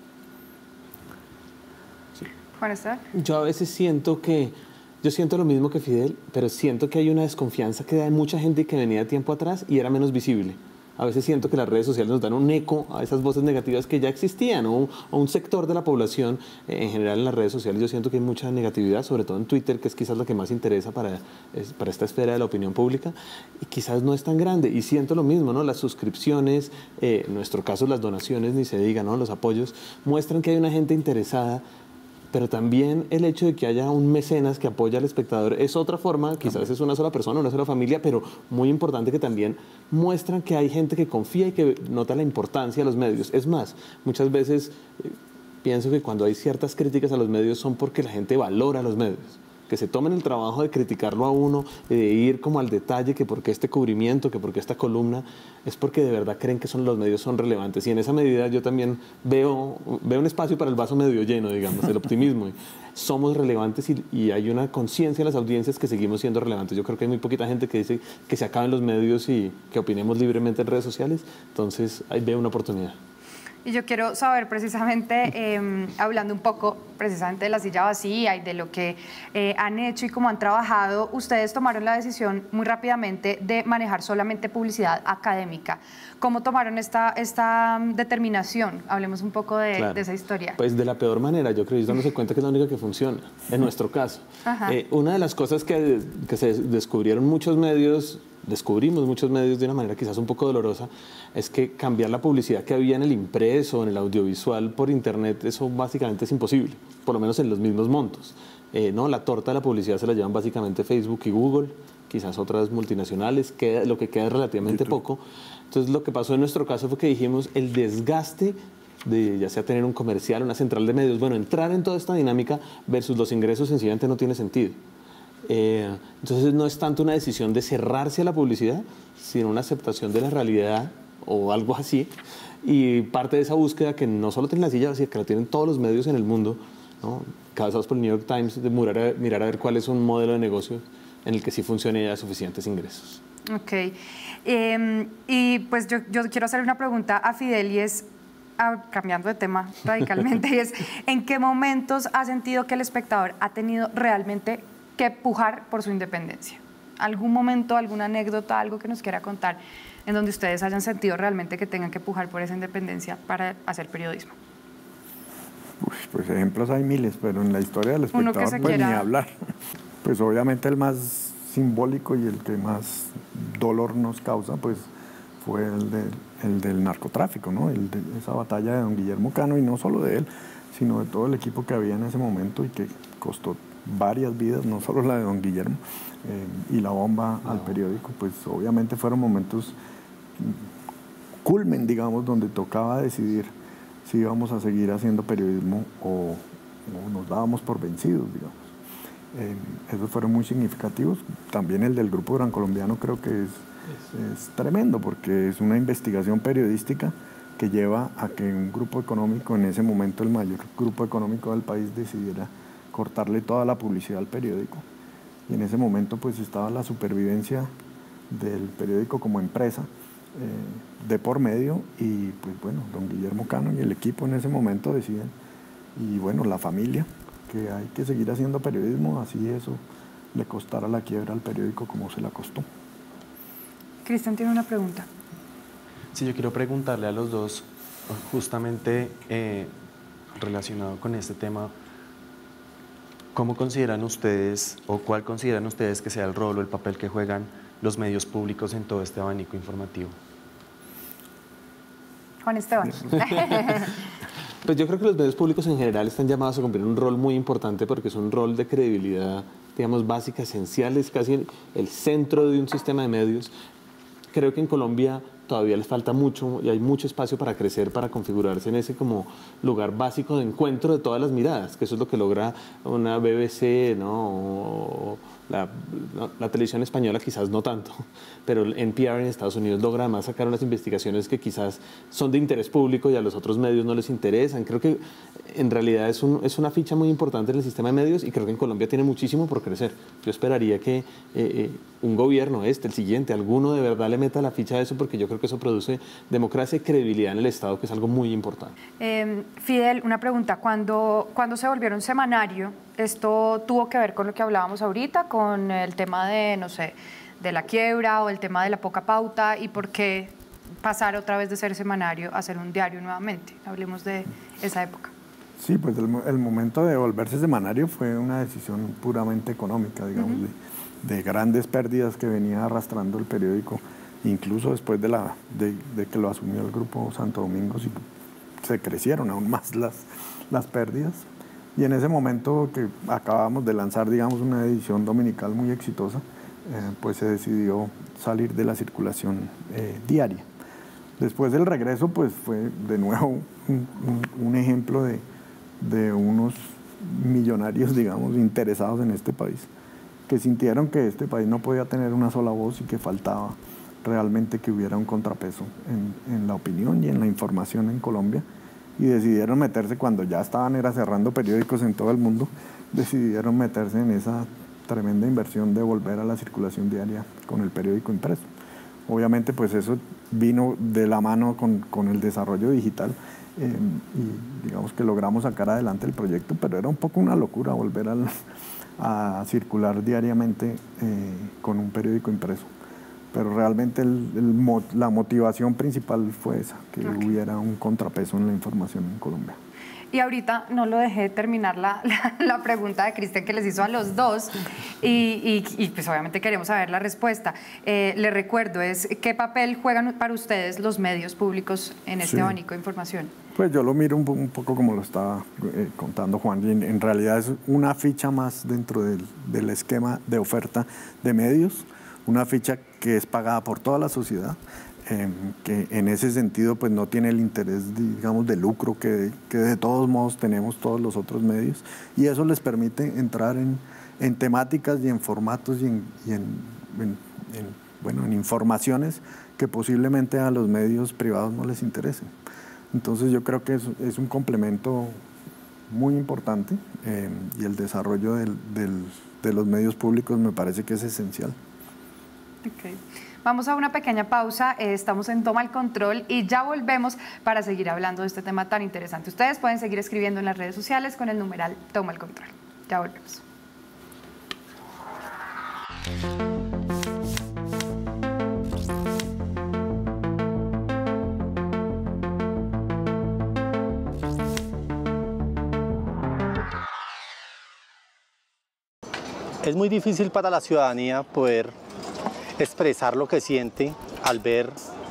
Sí. Juan Esteban. Yo a veces siento que, yo siento lo mismo que Fidel, pero siento que hay una desconfianza que hay mucha gente que venía tiempo atrás y era menos visible. A veces siento que las redes sociales nos dan un eco a esas voces negativas que ya existían, o a un sector de la población eh, en general en las redes sociales. Yo siento que hay mucha negatividad, sobre todo en Twitter, que es quizás la que más interesa para, es, para esta esfera de la opinión pública, y quizás no es tan grande. Y siento lo mismo, ¿no? Las suscripciones, eh, en nuestro caso las donaciones, ni se diga, ¿no? Los apoyos, muestran que hay una gente interesada, pero también el hecho de que haya un mecenas que apoya al espectador es otra forma, quizás es una sola persona, una sola familia, pero muy importante, que también muestran que hay gente que confía y que nota la importancia de los medios. Es más, muchas veces eh, pienso que cuando hay ciertas críticas a los medios son porque la gente valora los medios, que se tomen el trabajo de criticarlo a uno, de ir como al detalle, que porque este cubrimiento, que porque esta columna, es porque de verdad creen que son, los medios son relevantes. Y en esa medida yo también veo, veo un espacio para el vaso medio lleno, digamos, el optimismo. Somos relevantes y, y hay una conciencia en las audiencias que seguimos siendo relevantes. Yo creo que hay muy poquita gente que dice que se acaben los medios y que opinemos libremente en redes sociales. Entonces ahí veo una oportunidad. Y yo quiero saber precisamente, eh, hablando un poco precisamente de La Silla Vacía y de lo que eh, han hecho y cómo han trabajado, ustedes tomaron la decisión muy rápidamente de manejar solamente publicidad académica. ¿Cómo tomaron esta, esta determinación? Hablemos un poco de, claro. de esa historia. Pues de la peor manera, yo creo, y dándose cuenta que es la única que funciona, en nuestro caso. Eh, una de las cosas que, que se descubrieron muchos medios, descubrimos muchos medios de una manera quizás un poco dolorosa, es que cambiar la publicidad que había en el impreso, en el audiovisual por internet, eso básicamente es imposible, por lo menos en los mismos montos. Eh, ¿no? La torta de la publicidad se la llevan básicamente Facebook y Google, quizás otras multinacionales, queda, lo que queda es relativamente YouTube. Poco. Entonces lo que pasó en nuestro caso fue que dijimos el desgaste de ya sea tener un comercial, una central de medios, bueno, entrar en toda esta dinámica versus los ingresos sencillamente no tiene sentido. Eh, entonces no es tanto una decisión de cerrarse a la publicidad, sino una aceptación de la realidad o algo así, y parte de esa búsqueda que no solo tiene La Silla Vacía, que la tienen todos los medios en el mundo, ¿no? Cabezados por el New York Times, de mirar a, mirar a ver cuál es un modelo de negocio en el que sí funcione y haya suficientes ingresos. Ok, eh, y pues yo, yo quiero hacer una pregunta a Fidel y es, ah, cambiando de tema radicalmente, y es, ¿en qué momentos ha sentido que el espectador ha tenido realmente que pujar por su independencia? ¿Algún momento, alguna anécdota, algo que nos quiera contar en donde ustedes hayan sentido realmente que tengan que pujar por esa independencia para hacer periodismo? Uy, pues ejemplos hay miles, pero en la historia del espectador pues quiera... ni hablar. Pues obviamente el más simbólico y el que más dolor nos causa pues fue el, de, el del narcotráfico, ¿no? El de esa batalla de don Guillermo Cano, y no solo de él, sino de todo el equipo que había en ese momento y que costó varias vidas, no solo la de don Guillermo, eh, y la bomba no. al periódico, pues obviamente fueron momentos culmen, digamos, donde tocaba decidir si íbamos a seguir haciendo periodismo o, o nos dábamos por vencidos, digamos. Eh, esos fueron muy significativos. También el del Grupo Gran Colombiano creo que es, es tremendo, porque es una investigación periodística que lleva a que un grupo económico, en ese momento el mayor grupo económico del país, decidiera cortarle toda la publicidad al periódico. Y en ese momento pues estaba la supervivencia del periódico como empresa eh, de por medio, y pues bueno, don Guillermo Cano y el equipo en ese momento deciden, y bueno, la familia, que hay que seguir haciendo periodismo, así eso le costara la quiebra al periódico como se la costó. Cristian tiene una pregunta. Sí, yo quiero preguntarle a los dos, justamente eh, relacionado con este tema, ¿cómo consideran ustedes, o cuál consideran ustedes que sea el rol o el papel que juegan los medios públicos en todo este abanico informativo? Juan Esteban. Pues yo creo que los medios públicos en general están llamados a cumplir un rol muy importante, porque es un rol de credibilidad, digamos, básica, esencial, es casi el, el centro de un sistema de medios. Creo que en Colombia todavía les falta mucho y hay mucho espacio para crecer, para configurarse en ese como lugar básico de encuentro de todas las miradas, que eso es lo que logra una B B C, ¿no? O la, no, la televisión española quizás no tanto, pero el N P R en Estados Unidos logra además sacar unas investigaciones que quizás son de interés público y a los otros medios no les interesan. Creo que en realidad es, un, es una ficha muy importante en el sistema de medios, y creo que en Colombia tiene muchísimo por crecer. Yo esperaría que eh, eh, un gobierno, este, el siguiente, alguno de verdad le meta la ficha a eso, porque yo creo que eso produce democracia y credibilidad en el Estado, que es algo muy importante. Eh, Fidel, una pregunta. Cuando, cuando se volvieron semanario, ¿esto tuvo que ver con lo que hablábamos ahorita, con el tema de, no sé, de la quiebra o el tema de la poca pauta, y por qué pasar otra vez de ser semanario a ser un diario nuevamente? Hablemos de esa época. Sí, pues el, el momento de volverse semanario fue una decisión puramente económica, digamos, uh-huh. de, de grandes pérdidas que venía arrastrando el periódico, incluso después de, la, de, de que lo asumió el Grupo Santo Domingo, sí, se crecieron aún más las, las pérdidas. Y en ese momento que acabamos de lanzar, digamos, una edición dominical muy exitosa, eh, pues se decidió salir de la circulación eh, diaria. Después del regreso, pues fue de nuevo un, un, un ejemplo de, de unos millonarios, digamos, interesados en este país, que sintieron que este país no podía tener una sola voz y que faltaba realmente que hubiera un contrapeso en, en la opinión y en la información en Colombia, y decidieron meterse, cuando ya estaban era cerrando periódicos en todo el mundo, decidieron meterse en esa tremenda inversión de volver a la circulación diaria con el periódico impreso. Obviamente pues eso vino de la mano con, con el desarrollo digital, eh, y digamos que logramos sacar adelante el proyecto, pero era un poco una locura volver al, a circular diariamente eh, con un periódico impreso. Pero realmente el, el, la motivación principal fue esa, que okay. hubiera un contrapeso en la información en Colombia. Y ahorita no lo dejé terminar la, la, la pregunta de Cristian que les hizo a los dos, y, y, y pues obviamente queremos saber la respuesta. Eh, les recuerdo, es ¿qué papel juegan para ustedes los medios públicos en este sí. abanico de información? Pues yo lo miro un, un poco como lo estaba eh, contando Juan, y en, en realidad es una ficha más dentro del, del esquema de oferta de medios, una ficha que es pagada por toda la sociedad, eh, que en ese sentido pues no tiene el interés, digamos, de lucro que, que de todos modos tenemos todos los otros medios, y eso les permite entrar en, en temáticas y en formatos y, en, y en, en, en, bueno, en informaciones que posiblemente a los medios privados no les interesen. Entonces yo creo que es, es un complemento muy importante, eh, y el desarrollo del, del, de los medios públicos me parece que es esencial. Okay. Vamos a una pequeña pausa, eh, estamos en Toma el Control y ya volvemos para seguir hablando de este tema tan interesante. Ustedes pueden seguir escribiendo en las redes sociales con el numeral Toma el Control. Ya volvemos. Es muy difícil para la ciudadanía poder expresar lo que siente al ver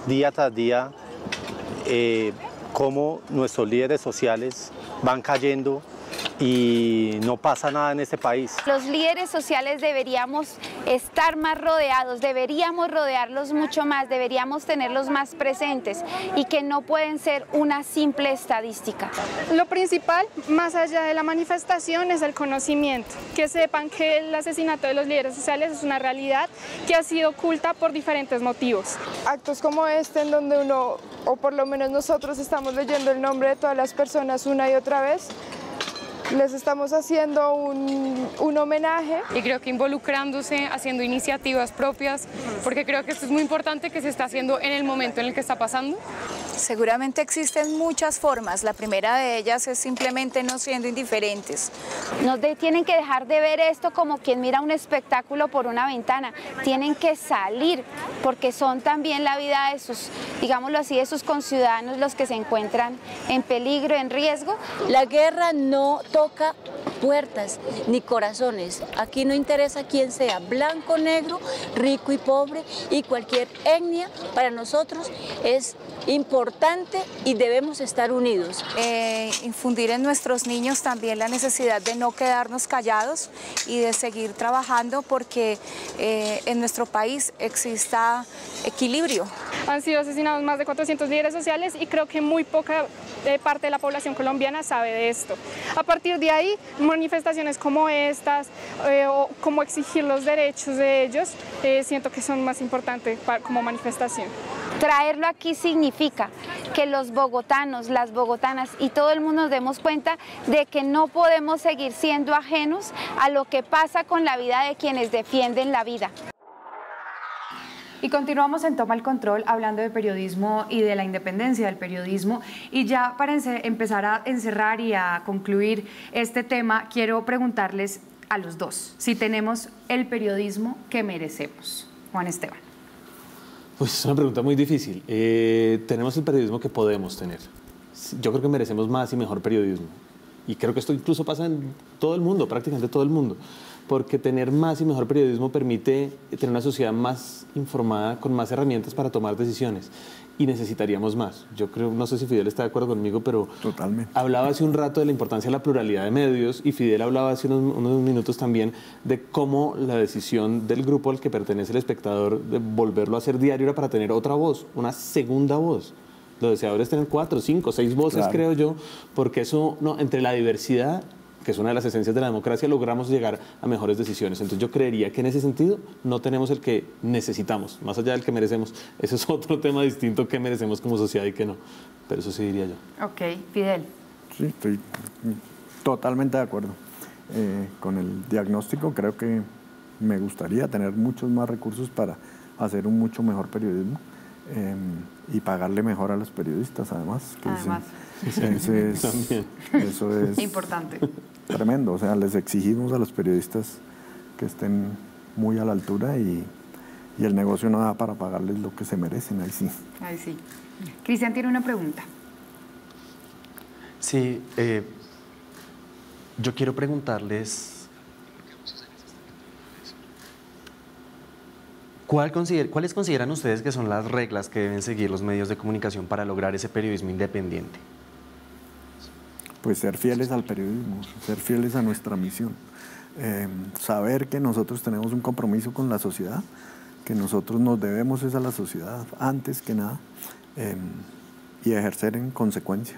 día tras día eh, cómo nuestros líderes sociales van cayendo y no pasa nada en este país. Los líderes sociales deberíamos estar más rodeados, deberíamos rodearlos mucho más, deberíamos tenerlos más presentes y que no pueden ser una simple estadística. Lo principal, más allá de la manifestación, es el conocimiento, que sepan que el asesinato de los líderes sociales es una realidad que ha sido oculta por diferentes motivos. Actos como este, en donde uno, o por lo menos nosotros, estamos leyendo el nombre de todas las personas una y otra vez, les estamos haciendo un, un homenaje. Y creo que involucrándose, haciendo iniciativas propias, porque creo que esto es muy importante que se está haciendo en el momento en el que está pasando. Seguramente existen muchas formas, la primera de ellas es simplemente no siendo indiferentes. No de, tienen que dejar de ver esto como quien mira un espectáculo por una ventana, tienen que salir porque son también la vida de sus, digámoslo así, de sus conciudadanos los que se encuentran en peligro, en riesgo. La guerra no toca puertas ni corazones, aquí no interesa quién sea, blanco, negro, rico y pobre y cualquier etnia, para nosotros es importante y debemos estar unidos. Eh, infundir en nuestros niños también la necesidad de no quedarnos callados y de seguir trabajando porque eh, en nuestro país exista equilibrio. Han sido asesinados más de cuatrocientos líderes sociales y creo que muy poca eh, parte de la población colombiana sabe de esto. A partir de ahí, manifestaciones como estas eh, o como exigir los derechos de ellos, eh, siento que son más importantes para, como manifestación. Traerlo aquí significa que los bogotanos, las bogotanas y todo el mundo nos demos cuenta de que no podemos seguir siendo ajenos a lo que pasa con la vida de quienes defienden la vida. Y continuamos en Toma el Control hablando de periodismo y de la independencia del periodismo. Y ya para empezar a encerrar y a concluir este tema, quiero preguntarles a los dos si tenemos el periodismo que merecemos. Juan Esteban. Pues es una pregunta muy difícil. Eh, tenemos el periodismo que podemos tener. Yo creo que merecemos más y mejor periodismo. Y creo que esto incluso pasa en todo el mundo, prácticamente todo el mundo. Porque tener más y mejor periodismo permite tener una sociedad más informada, con más herramientas para tomar decisiones. Y necesitaríamos más. Yo creo, no sé si Fidel está de acuerdo conmigo, pero totalmente. Hablaba hace un rato de la importancia de la pluralidad de medios y Fidel hablaba hace unos, unos minutos también de cómo la decisión del grupo al que pertenece el espectador de volverlo a hacer diario era para tener otra voz, una segunda voz. Lo deseable es tener cuatro, cinco, seis voces, claro. Creo yo, porque eso, no, entre la diversidad, que es una de las esencias de la democracia, logramos llegar a mejores decisiones. Entonces yo creería que en ese sentido no tenemos el que necesitamos, más allá del que merecemos. Ese es otro tema distinto, que merecemos como sociedad y que no. Pero eso sí diría yo. Ok, Fidel. Sí, estoy totalmente de acuerdo eh, con el diagnóstico. Creo que me gustaría tener muchos más recursos para hacer un mucho mejor periodismo eh, y pagarle mejor a los periodistas, además. Que además. Sí, eso es, eso es importante. Tremendo, o sea, les exigimos a los periodistas que estén muy a la altura y, y el negocio no da para pagarles lo que se merecen, ahí sí. Ahí sí. Cristian tiene una pregunta. Sí, eh, yo quiero preguntarles, ¿cuál consider, ¿cuáles consideran ustedes que son las reglas que deben seguir los medios de comunicación para lograr ese periodismo independiente? Pues ser fieles al periodismo, ser fieles a nuestra misión, eh, saber que nosotros tenemos un compromiso con la sociedad, que nosotros nos debemos es a la sociedad antes que nada, eh, y ejercer en consecuencia.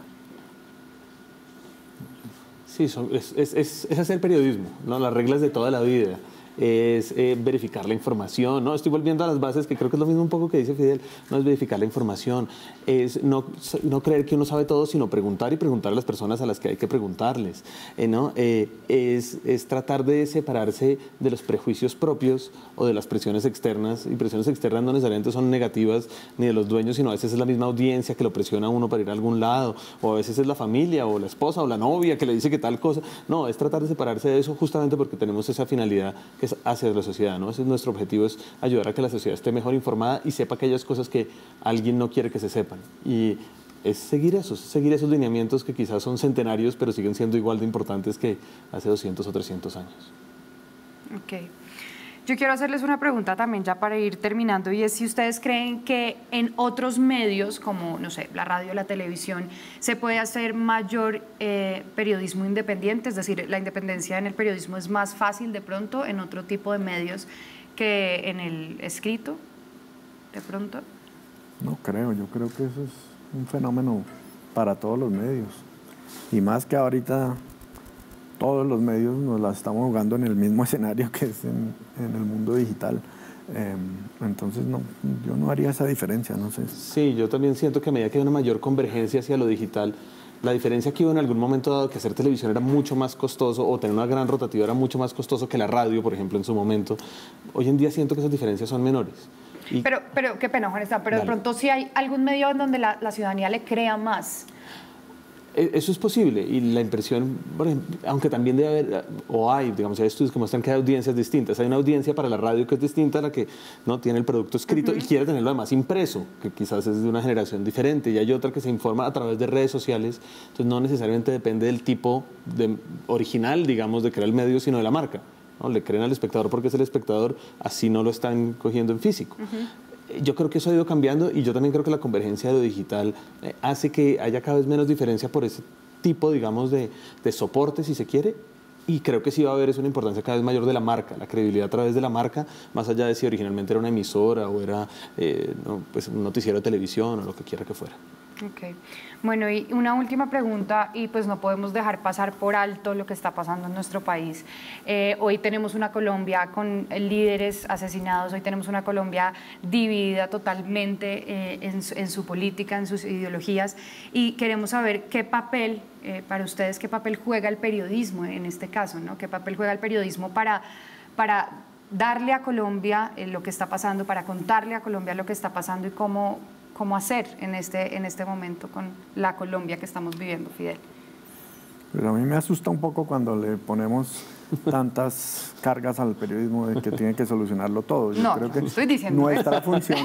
Sí, son, es, es, es, es hacer periodismo, ¿no? Las reglas de toda la vida. Es eh, verificar la información, ¿no? Estoy volviendo a las bases, que creo que es lo mismo un poco que dice Fidel, no es verificar la información, es no, no creer que uno sabe todo, sino preguntar y preguntar a las personas a las que hay que preguntarles, eh, ¿no? Eh, es, es tratar de separarse de los prejuicios propios o de las presiones externas, y presiones externas no necesariamente son negativas ni de los dueños, sino a veces es la misma audiencia que lo presiona a uno para ir a algún lado, o a veces es la familia o la esposa o la novia que le dice que tal cosa. No, es tratar de separarse de eso justamente porque tenemos esa finalidad que es hacia la sociedad, ¿no? Ese es nuestro objetivo, es ayudar a que la sociedad esté mejor informada y sepa aquellas cosas que alguien no quiere que se sepan. Y es seguir esos, seguir esos lineamientos que quizás son centenarios, pero siguen siendo igual de importantes que hace doscientos o trescientos años. Ok. Yo quiero hacerles una pregunta también ya para ir terminando, y es si ustedes creen que en otros medios, como, no sé, la radio, la televisión, se puede hacer mayor eh, periodismo independiente, es decir, la independencia en el periodismo es más fácil de pronto en otro tipo de medios que en el escrito, de pronto. No creo, yo creo que eso es un fenómeno para todos los medios, y más que ahorita todos los medios nos la estamos jugando en el mismo escenario que es en, en el mundo digital. Eh, entonces, no, yo no haría esa diferencia, no sé. Sí, yo también siento que a medida que hay una mayor convergencia hacia lo digital, la diferencia que hubo en algún momento dado que hacer televisión era mucho más costoso o tener una gran rotativa era mucho más costoso que la radio, por ejemplo, en su momento. Hoy en día siento que esas diferencias son menores. Y pero, pero, qué pena, Juan Esteban, pero dale. De pronto si hay algún medio en donde la, la ciudadanía le crea más. Eso es posible, y la impresión, por ejemplo, aunque también debe haber, o hay, digamos, hay estudios que muestran que hay audiencias distintas. Hay una audiencia para la radio que es distinta a la que no tiene el producto escrito uh-huh. y quiere tenerlo además impreso, que quizás es de una generación diferente, y hay otra que se informa a través de redes sociales, entonces no necesariamente depende del tipo de, original, digamos, de crear el medio, sino de la marca, ¿no? Le creen al espectador porque es el espectador, así no lo están cogiendo en físico. Uh-huh. Yo creo que eso ha ido cambiando, y yo también creo que la convergencia de lo digital eh, hace que haya cada vez menos diferencia por ese tipo, digamos, de, de soporte, si se quiere, y creo que sí va a haber es una importancia cada vez mayor de la marca, la credibilidad a través de la marca, más allá de si originalmente era una emisora o era eh, no, pues un noticiero de televisión o lo que quiera que fuera. Ok. Bueno, y una última pregunta, y pues no podemos dejar pasar por alto lo que está pasando en nuestro país. Eh, hoy tenemos una Colombia con líderes asesinados, hoy tenemos una Colombia dividida totalmente eh, en, en su política, en sus ideologías, y queremos saber qué papel, eh, para ustedes, qué papel juega el periodismo en este caso, ¿no? ¿Qué papel juega el periodismo para, para darle a Colombia eh, lo que está pasando, para contarle a Colombia lo que está pasando y cómo... cómo hacer en este, en este momento con la Colombia que estamos viviendo, Fidel? Pero a mí me asusta un poco cuando le ponemos tantas cargas al periodismo de que tiene que solucionarlo todo. Yo no, creo que estoy diciendo nuestra función,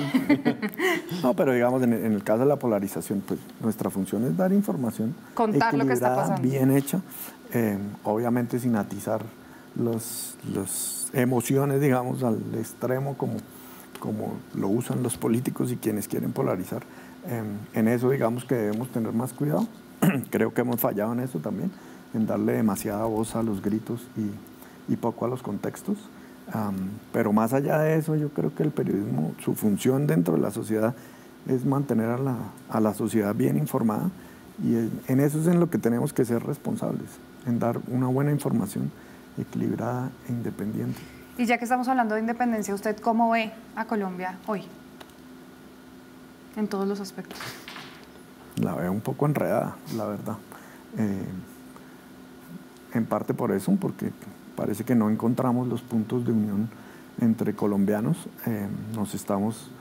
no, pero digamos en, en el caso de la polarización, pues nuestra función es dar información, contar lo que está pasando, bien hecha, eh, obviamente sin atizar los, los emociones, digamos, al extremo como como lo usan los políticos y quienes quieren polarizar. Eh, en eso digamos que debemos tener más cuidado. Creo que hemos fallado en eso también, en darle demasiada voz a los gritos y, y poco a los contextos. Um, pero más allá de eso, yo creo que el periodismo, su función dentro de la sociedad es mantener a la, a la sociedad bien informada, y en, en eso es en lo que tenemos que ser responsables, en dar una buena información equilibrada e independiente. Y ya que estamos hablando de independencia, ¿usted cómo ve a Colombia hoy? En todos los aspectos. La veo un poco enredada, la verdad. Eh, en parte por eso, porque parece que no encontramos los puntos de unión entre colombianos. Eh, nos estamos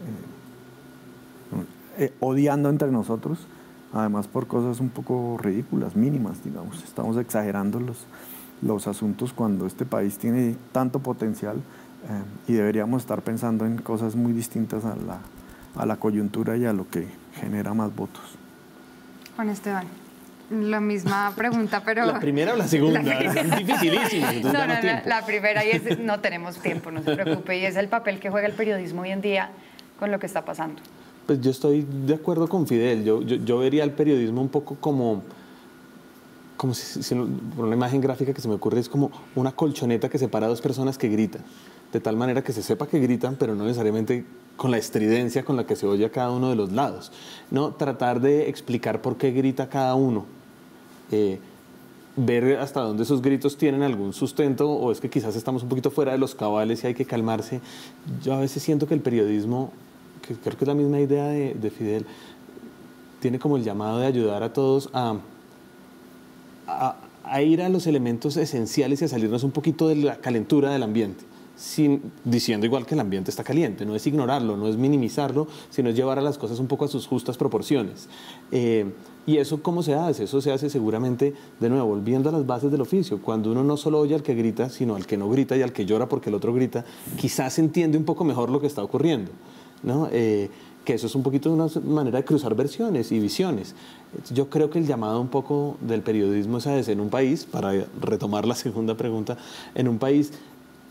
eh, eh, odiando entre nosotros, además por cosas un poco ridículas, mínimas, digamos. Estamos exagerando los... los asuntos cuando este país tiene tanto potencial eh, y deberíamos estar pensando en cosas muy distintas a la, a la coyuntura y a lo que genera más votos. Juan Esteban, la misma pregunta, pero... ¿La primera o la segunda? La es dificilísima. No, no, no, la primera, y es, no tenemos tiempo, no se preocupe, y es el papel que juega el periodismo hoy en día con lo que está pasando. Pues yo estoy de acuerdo con Fidel, yo, yo, yo vería el periodismo un poco como... como si, si por una imagen gráfica que se me ocurre, es como una colchoneta que separa a dos personas que gritan, de tal manera que se sepa que gritan, pero no necesariamente con la estridencia con la que se oye a cada uno de los lados, ¿no? Tratar de explicar por qué grita cada uno, eh, ver hasta dónde esos gritos tienen algún sustento, o es que quizás estamos un poquito fuera de los cabales y hay que calmarse. Yo a veces siento que el periodismo, que creo que es la misma idea de, de Fidel, tiene como el llamado de ayudar a todos a A, a ir a los elementos esenciales y a salirnos un poquito de la calentura del ambiente, sin, diciendo igual que el ambiente está caliente. No es ignorarlo, no es minimizarlo, sino es llevar a las cosas un poco a sus justas proporciones. Eh, ¿Y eso cómo se hace? Eso se hace seguramente, de nuevo, volviendo a las bases del oficio. Cuando uno no solo oye al que grita, sino al que no grita y al que llora porque el otro grita, quizás entiende un poco mejor lo que está ocurriendo, ¿no? Eh, que eso es un poquito una manera de cruzar versiones y visiones. Yo creo que el llamado un poco del periodismo es a ese, en un país, para retomar la segunda pregunta, en un país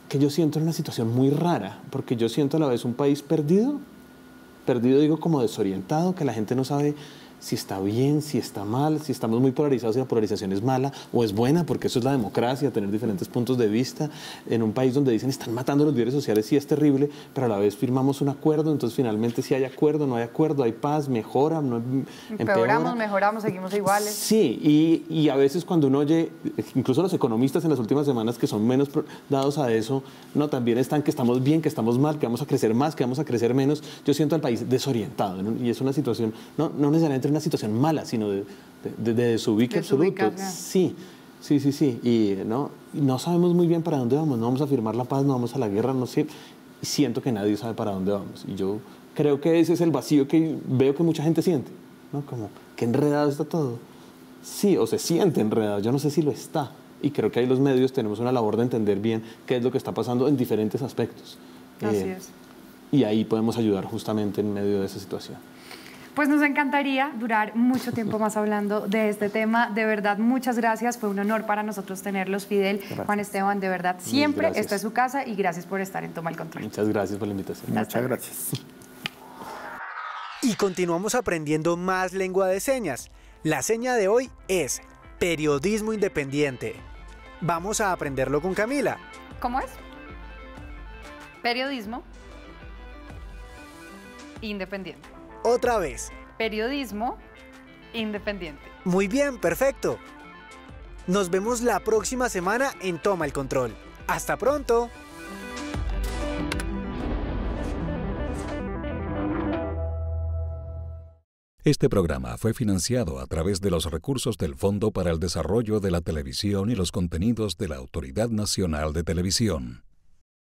que yo siento en una situación muy rara, porque yo siento a la vez un país perdido, perdido digo como desorientado, que la gente no sabe si está bien, si está mal, si estamos muy polarizados y la polarización es mala o es buena, porque eso es la democracia, tener diferentes puntos de vista en un país donde dicen están matando a los líderes sociales, sí es terrible, pero a la vez firmamos un acuerdo, entonces finalmente si hay acuerdo, no hay acuerdo, hay paz, mejora, no empeora. Empeoramos, mejoramos, seguimos iguales. Sí, y, y a veces cuando uno oye, incluso los economistas en las últimas semanas que son menos dados a eso, no, también están que estamos bien, que estamos mal, que vamos a crecer más, que vamos a crecer menos. Yo siento al país desorientado, ¿no? Y es una situación, no, no necesariamente una situación mala, sino de, de, de desubique absoluto. Sí, sí, sí, sí. Y ¿no? Y no sabemos muy bien para dónde vamos, no vamos a firmar la paz, no vamos a la guerra, no sé. Y siento que nadie sabe para dónde vamos. Y yo creo que ese es el vacío que veo que mucha gente siente, ¿no? Como que enredado está todo. Sí, o se siente enredado, yo no sé si lo está. Y creo que ahí los medios tenemos una labor de entender bien qué es lo que está pasando en diferentes aspectos. Así eh, es. Y ahí podemos ayudar justamente en medio de esa situación. Pues nos encantaría durar mucho tiempo más hablando de este tema. De verdad, muchas gracias. Fue un honor para nosotros tenerlos, Fidel, gracias. Juan Esteban, de verdad, siempre esta es su casa y gracias por estar en Toma el Control. Muchas gracias por la invitación. Muchas gracias. Y continuamos aprendiendo más lengua de señas. La seña de hoy es periodismo independiente. Vamos a aprenderlo con Camila. ¿Cómo es? Periodismo independiente. Otra vez. Periodismo independiente. Muy bien, perfecto. Nos vemos la próxima semana en Toma el Control. ¡Hasta pronto! Este programa fue financiado a través de los recursos del Fondo para el Desarrollo de la Televisión y los Contenidos de la Autoridad Nacional de Televisión.